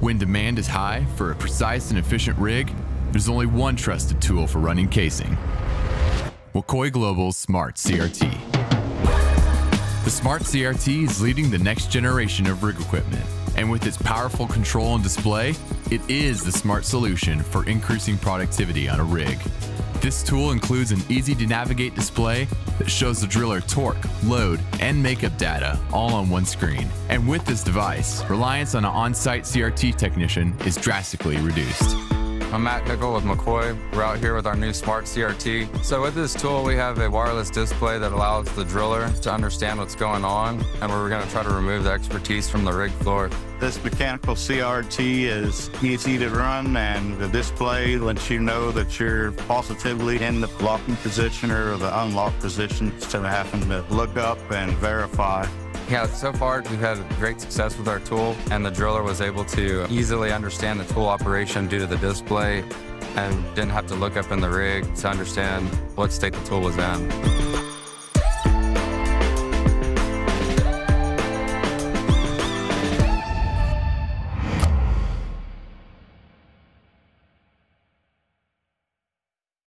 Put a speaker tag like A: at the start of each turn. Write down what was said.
A: When demand is high for a precise and efficient rig, there's only one trusted tool for running casing: McCoy Global's smartCRT. The smartCRT is leading the next generation of rig equipment, and with its powerful control and display, it is the smart solution for increasing productivity on a rig. This tool includes an easy-to-navigate display that shows the driller torque, load, and makeup data all on one screen. And with this device, reliance on an on-site CRT technician is drastically reduced.
B: I'm Matt Nickel with McCoy. We're out here with our new smartCRT. So with this tool, we have a wireless display that allows the driller to understand what's going on, and we're going to try to remove the expertise from the rig floor.
C: This mechanical CRT is easy to run, and the display lets you know that you're positively in the locking position or the unlocked position instead of having to look up and verify.
B: Yeah, so far we've had great success with our tool, and the driller was able to easily understand the tool operation due to the display and didn't have to look up in the rig to understand what state the tool was in.